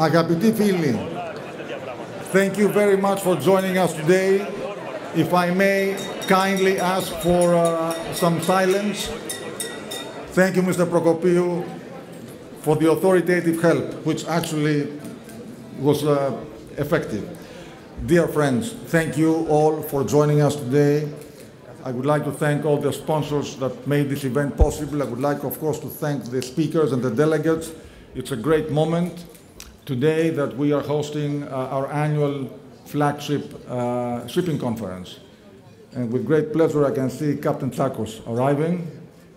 Αγαπητοί φίλοι, thank you very much for joining us today. If I may kindly ask for some silence. Thank you, Mr. Prokopiou, for the authoritative help, which actually was effective. Dear friends, thank you all for joining us today. I would like to thank all the sponsors that made this event possible. I would like, of course, to thank the speakers and the delegates. It's a great moment today that we are hosting our annual flagship shipping conference. And with great pleasure, I can see Captain Tsakos arriving.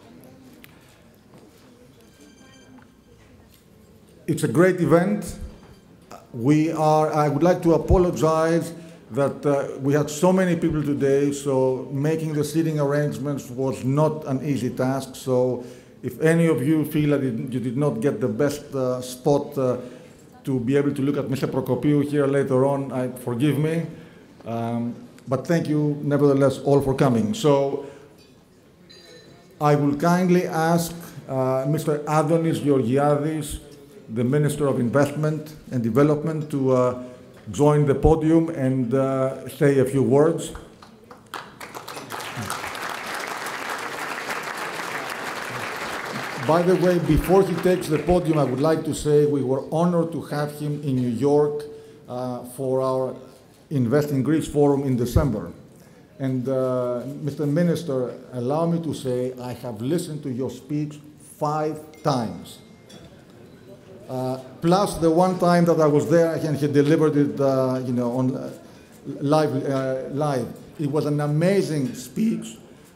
It's a great event. I would like to apologize that we had so many people today, so making the seating arrangements was not an easy task. So if any of you feel that you did not get the best spot to be able to look at Mr. Prokopiou here later on, forgive me. But thank you, nevertheless, all for coming. So I will kindly ask Mr. Adonis Georgiadis, the Minister of Investment and Development, to join the podium and say a few words. By the way, before he takes the podium, I would like to say we were honored to have him in New York for our Invest in Greece Forum in December. And Mr. Minister, allow me to say I have listened to your speech 5 times. Plus the one time that I was there and he delivered it, on live. It was an amazing speech.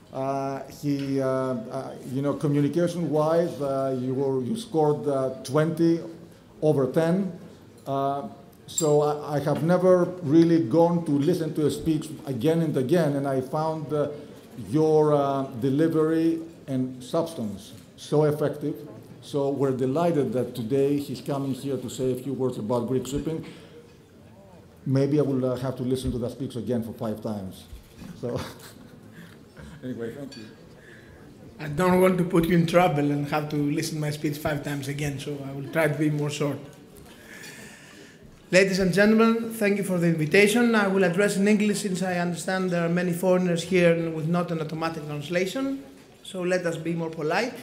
Communication-wise, you scored 20 over 10. So I have never really gone to listen to a speech again and again, and I found your delivery and substance so effective. So we're delighted that today he's coming here to say a few words about Greek shipping. Maybe I will have to listen to that speech again for 5 times. So anyway, thank you. I don't want to put you in trouble and have to listen to my speech 5 times again, so I will try to be more short. Ladies and gentlemen, thank you for the invitation. I will address in English since I understand there are many foreigners here with not an automatic translation, so let us be more polite.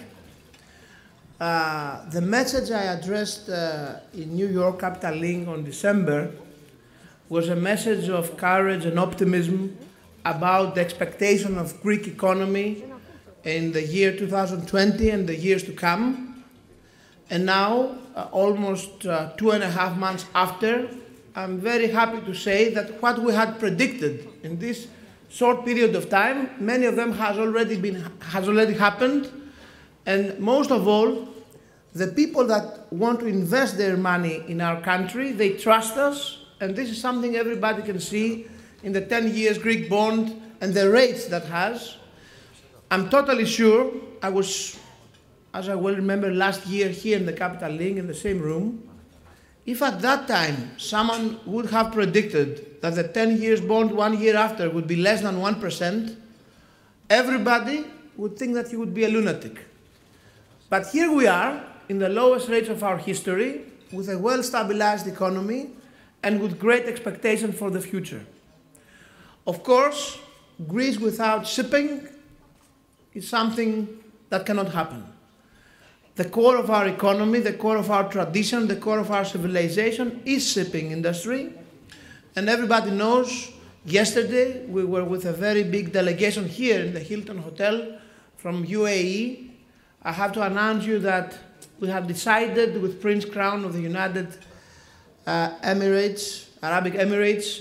The message I addressed in New York Capital Link on December was a message of courage and optimism about the expectation of Greek economy in the year 2020 and the years to come. And now, almost 2.5 months after, I'm very happy to say that what we had predicted in this short period of time, many of them has already happened. And most of all, the people that want to invest their money in our country, they trust us, and this is something everybody can see in the 10 years Greek bond and the rates that has. I'm totally sure, I was, as I well remember, last year here in the Capital Link in the same room, if at that time someone would have predicted that the 10 years bond 1 year after would be less than 1%, everybody would think that he would be a lunatic. But here we are, in the lowest rates of our history, with a well-stabilized economy and with great expectation for the future. Of course, Greece without shipping is something that cannot happen. The core of our economy, the core of our tradition, the core of our civilization is shipping industry. And everybody knows, yesterday we were with a very big delegation here in the Hilton Hotel from UAE. I have to announce you that we have decided with Prince Crown of the United Arab Emirates,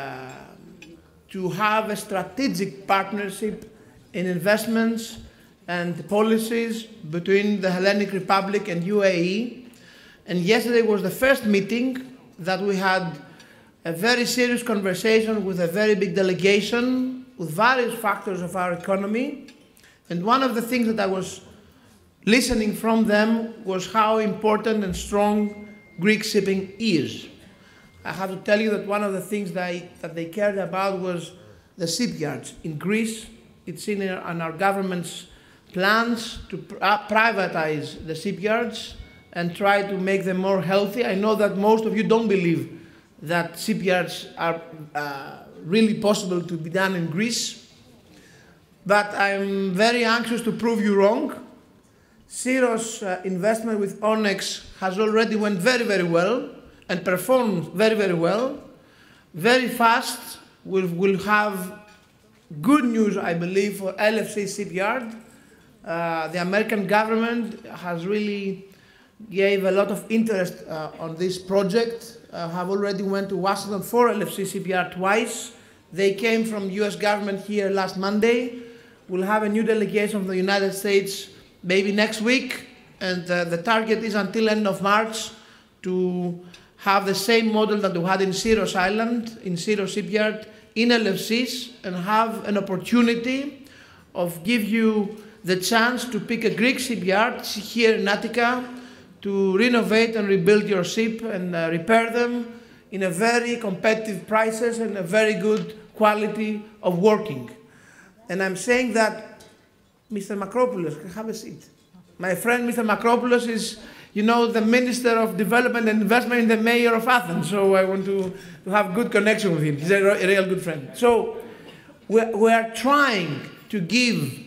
to have a strategic partnership in investments and policies between the Hellenic Republic and UAE. And yesterday was the first meeting that we had a very serious conversation with a very big delegation with various factors of our economy. And one of the things that I was listening from them was how important and strong Greek shipping is. I have to tell you that one of the things that they cared about was the shipyards. In Greece, it's in our government's plans to privatize the shipyards and try to make them more healthy. I know that most of you don't believe that shipyards are really possible to be done in Greece, but I'm very anxious to prove you wrong. Syros investment with Onyx has already went very, very well and performed very, very well. Very fast, we'll have good news, I believe, for LFC shipyard. The American government has really gave a lot of interest on this project. Have already went to Washington for LFC shipyard twice. They came from US government here last Monday. We'll have a new delegation from the United States maybe next week, and the target is until end of March to have the same model that we had in Syros Island, in Syros shipyard, in LFCs, and have an opportunity of give you the chance to pick a Greek shipyard here in Attica to renovate and rebuild your ship and repair them in a very competitive prices and a very good quality of working. And I'm saying that, Mr. Makropoulos, have a seat. My friend, Mr. Makropoulos, is, you know, the Minister of Development and Investment and the Mayor of Athens, so I want to have good connection with him. He's a real good friend. So we are trying to give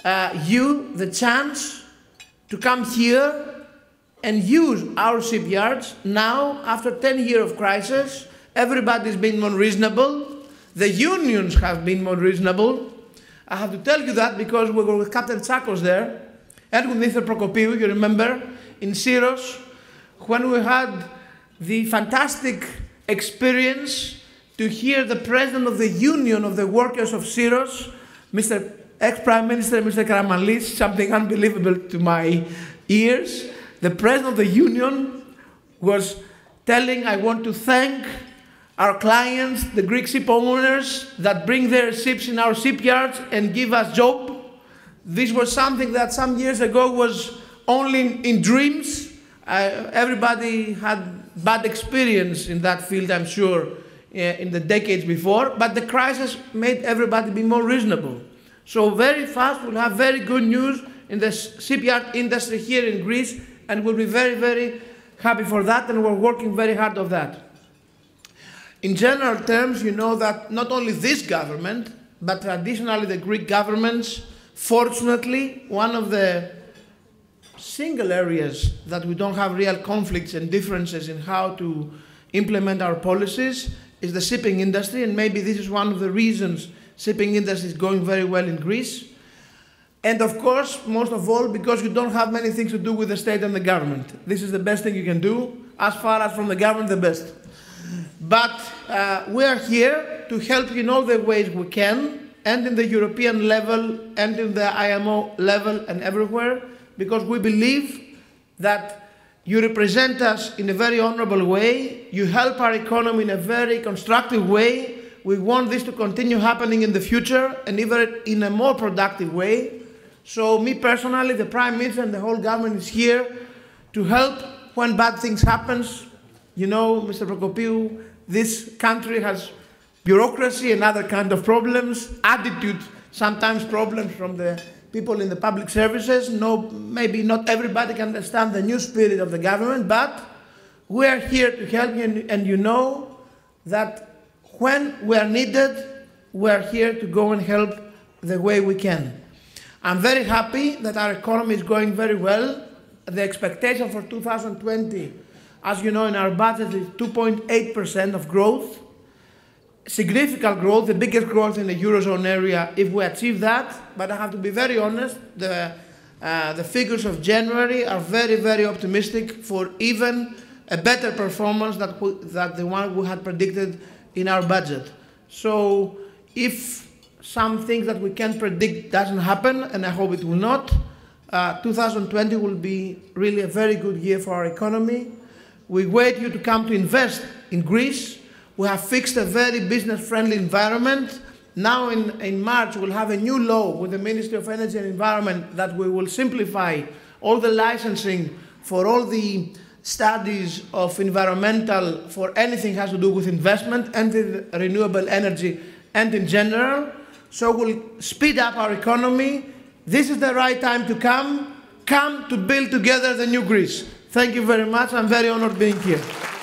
you the chance to come here and use our shipyards. Now, after 10 years of crisis, everybody's been more reasonable. The unions have been more reasonable. I have to tell you that because we were with Captain Tsakos there and with Mr. Prokopiou, you remember, in Syros, when we had the fantastic experience to hear the president of the Union of the Workers of Syros, Mr. Ex-Prime Minister, Mr. Karamanlis, something unbelievable to my ears. The president of the union was telling, I want to thank our clients, the Greek ship owners that bring their ships in our shipyards and give us job. This was something that some years ago was only in dreams. Everybody had bad experience in that field, I'm sure, in the decades before, but the crisis made everybody be more reasonable. So very fast, we'll have very good news in the shipyard industry here in Greece, and we'll be very, very happy for that, and we're working very hard on that. In general terms, you know that not only this government, but traditionally the Greek governments, fortunately, one of the single areas that we don't have real conflicts and differences in how to implement our policies is the shipping industry, and maybe this is one of the reasons shipping industry is going very well in Greece. And of course, most of all, because you don't have many things to do with the state and the government. This is the best thing you can do, as far as from the government, the best. But we are here to help you in all the ways we can, and in the European level, and in the IMO level, and everywhere, because we believe that you represent us in a very honorable way, you help our economy in a very constructive way. We want this to continue happening in the future, and even in a more productive way. So me personally, the Prime Minister and the whole government is here to help when bad things happen. You know, Mr. Prokopiou, this country has bureaucracy and other kind of problems, attitude, sometimes problems from the people in the public services. No, maybe not everybody can understand the new spirit of the government, but we are here to help you, and you know that when we are needed, we are here to go and help the way we can. I'm very happy that our economy is going very well. The expectation for 2020, as you know, in our budget is 2.8% of growth. Significant growth, the biggest growth in the Eurozone area if we achieve that. But I have to be very honest, the figures of January are very, very optimistic for even a better performance than the one we had predicted in our budget. So if some things that we can predict doesn't happen, and I hope it will not, 2020 will be really a very good year for our economy. We wait you to come to invest in Greece. We have fixed a very business-friendly environment. Now in March, we'll have a new law with the Ministry of Energy and Environment that we will simplify all the licensing for all the studies of environmental, for anything has to do with investment and renewable energy and in general. So we'll speed up our economy. This is the right time to come to build together the new Greece. Thank you very much. I'm very honored being here.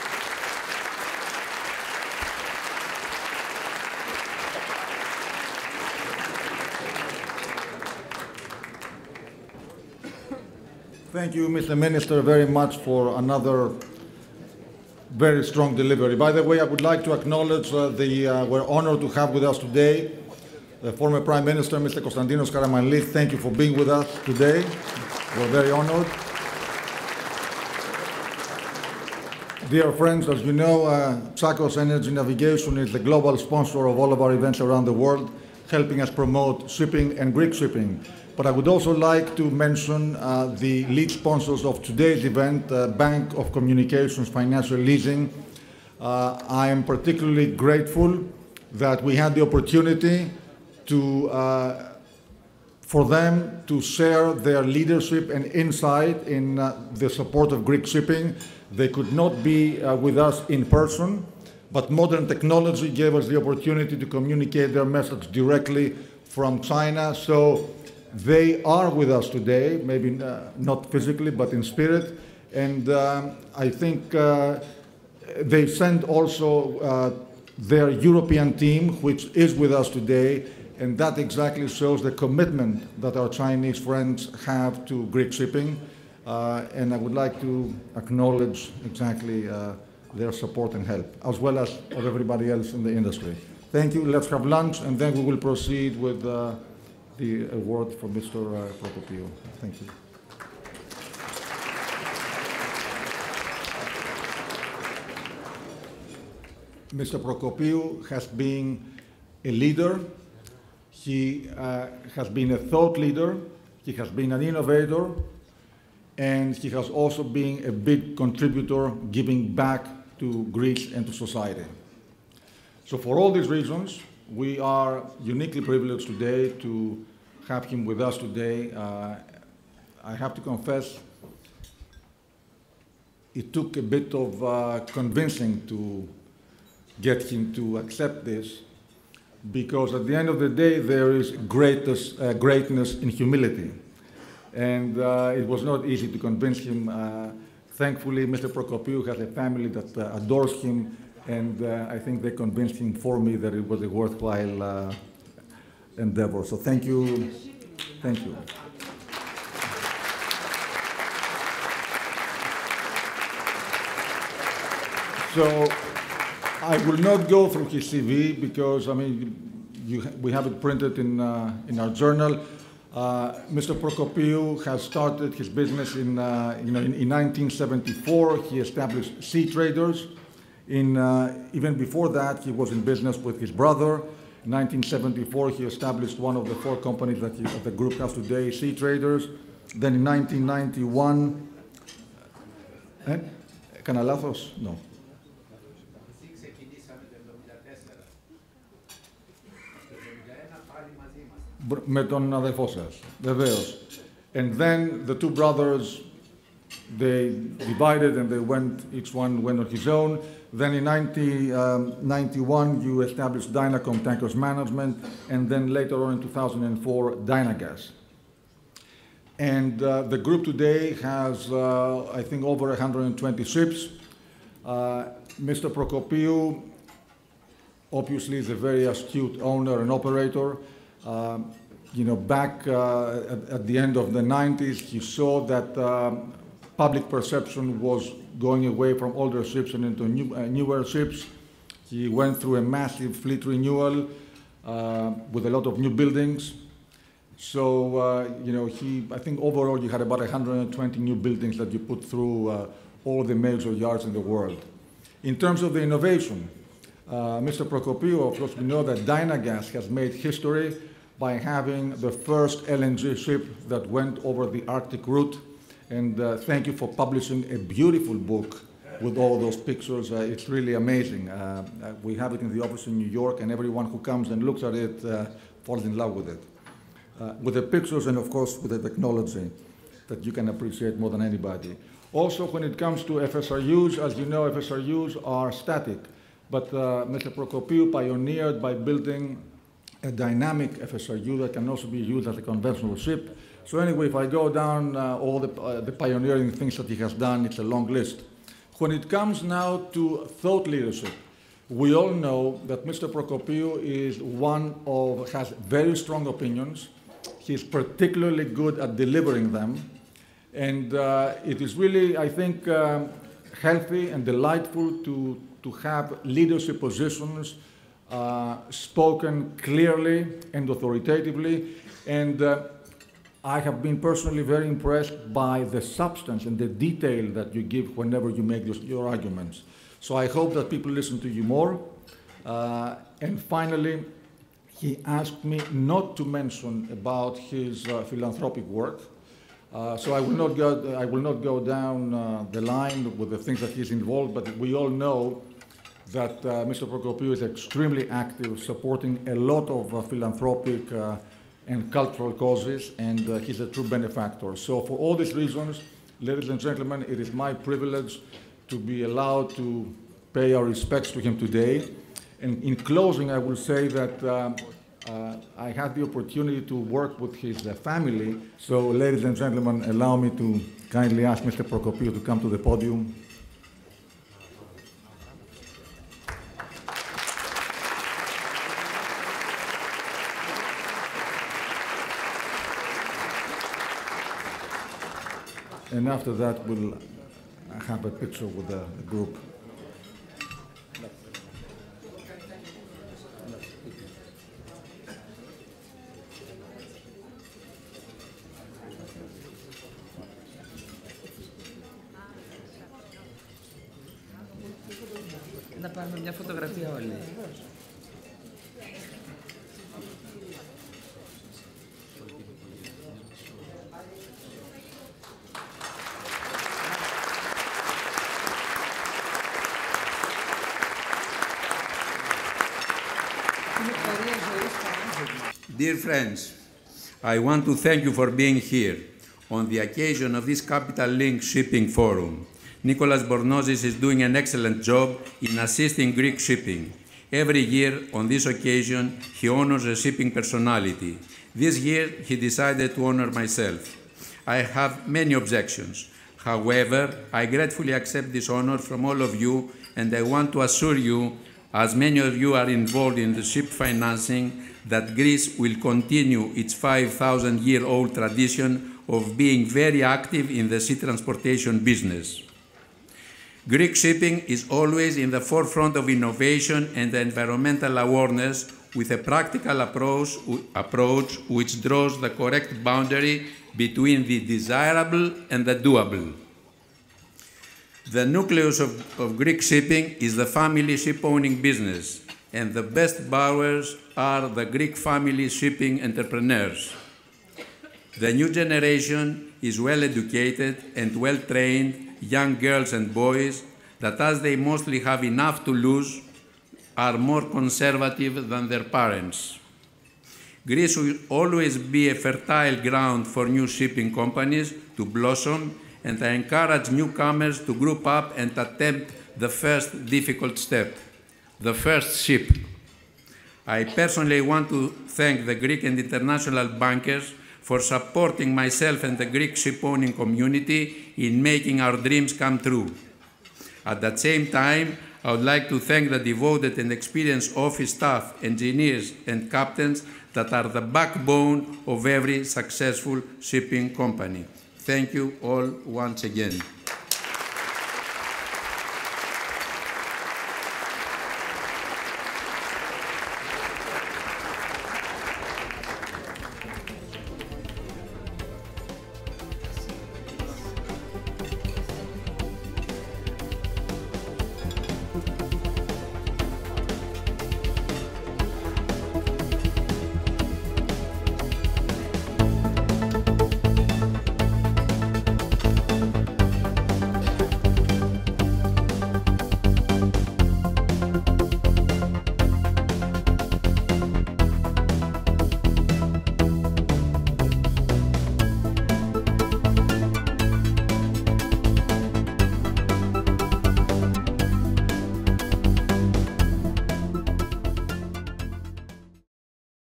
Thank you, Mr. Minister, very much for another very strong delivery. By the way, I would like to acknowledge we're honored to have with us today the former Prime Minister, Mr. Konstantinos Karamanlis. Thank you for being with us today. We're very honored. Dear friends, as you know, Tsakos Energy Navigation is the global sponsor of all of our events around the world, helping us promote shipping and Greek shipping. But I would also like to mention the lead sponsors of today's event, Bank of Communications Financial Leasing. I am particularly grateful that we had the opportunity for them to share their leadership and insight in the support of Greek shipping. They could not be with us in person, but modern technology gave us the opportunity to communicate their message directly from China. So they are with us today, maybe not physically, but in spirit. And I think they sent also their European team, which is with us today. And that exactly shows the commitment that our Chinese friends have to Greek shipping. And I would like to acknowledge exactly their support and help, as well as of everybody else in the industry. Thank you. Let's have lunch, and then we will proceed with the award for Mr. Prokopiou. Thank you. Mr. Prokopiou has been a leader. He has been a thought leader. He has been an innovator. And he has also been a big contributor giving back to Greece and to society. So for all these reasons, we are uniquely privileged today to have him with us today. I have to confess, it took a bit of convincing to get him to accept this, because at the end of the day, there is greatness in humility. And it was not easy to convince him. Thankfully, Mr. Prokopiou has a family that adores him, and I think they convinced him for me that it was a worthwhile endeavor. So thank you. Thank you. So I will not go through his CV because, I mean, we have it printed in our journal. Mr. Prokopiou has started his business in 1974. He established Sea Traders. Even before that, he was in business with his brother. In 1974, he established one of the 4 companies that the group has today, Sea Traders. Then in 1991, Έκανα λάθος? No. Με τον αδελφό σας, βεβαίως. And then the 2 brothers, they divided and they each one went on his own. Then in 1991, you established Dynacom Tankers Management, and then later on in 2004, Dynagas. And the group today has, I think, over 120 ships. Mr. Prokopiou, obviously, is a very astute owner and operator. Back at the end of the 90s, he saw that public perception was going away from older ships and into newer ships. He went through a massive fleet renewal with a lot of new buildings. So, I think overall you had about 120 new buildings that you put through all the major yards in the world. In terms of the innovation, Mr. Prokopiou, of course, we know that Dynagas has made history by having the first LNG ship that went over the Arctic route. And thank you for publishing a beautiful book with all those pictures. It's really amazing. We have it in the office in New York, and everyone who comes and looks at it falls in love with it. With the pictures and, of course, with the technology that you can appreciate more than anybody. Also, when it comes to FSRUs, as you know, FSRUs are static. But Mr. Prokopiou pioneered by building a dynamic FSRU that can also be used as a conventional ship. So anyway, if I go down all the pioneering things that he has done, it's a long list. When it comes now to thought leadership, we all know that Mr. Prokopiou is has very strong opinions. He's particularly good at delivering them. And it is really, I think, healthy and delightful to have leadership positions spoken clearly and authoritatively. And I have been personally very impressed by the substance and the detail that you give whenever you make your arguments. So I hope that people listen to you more. And finally, he asked me not to mention about his philanthropic work. So I will not go down the line with the things that he's involved, but we all know that Mr. Prokopiou is extremely active, supporting a lot of philanthropic and cultural causes, and he's a true benefactor. So for all these reasons, ladies and gentlemen, it is my privilege to be allowed to pay our respects to him today. And in closing, I will say that I had the opportunity to work with his family. So, ladies and gentlemen, allow me to kindly ask Mr. Prokopiou to come to the podium. And after that, we'll have a picture with the group. Να πάρουμε μια φωτογραφία όλοι. Dear friends, I want to thank you for being here on the occasion of this Capital Link Shipping Forum. Nicholas Bornozis is doing an excellent job in assisting Greek shipping. Every year, on this occasion, he honors a shipping personality. This year, he decided to honor myself. I have many objections. However, I gratefully accept this honor from all of you, and I want to assure you, as many of you are involved in the ship financing, that Greece will continue its 5,000-year-old tradition of being very active in the sea transportation business. Greek shipping is always in the forefront of innovation and environmental awareness, with a practical approach which draws the correct boundary between the desirable and the doable. The nucleus of Greek shipping is the family ship-owning business, and the best borrowers are the Greek family shipping entrepreneurs. The new generation is well-educated and well-trained young girls and boys that, as they mostly have enough to lose, are more conservative than their parents. Greece will always be a fertile ground for new shipping companies to blossom, and I encourage newcomers to group up and attempt the first difficult step, the first ship. I personally want to thank the Greek and international bankers for supporting myself and the Greek ship-owning community in making our dreams come true. At the same time, I would like to thank the devoted and experienced office staff, engineers, and captains that are the backbone of every successful shipping company. Thank you all once again.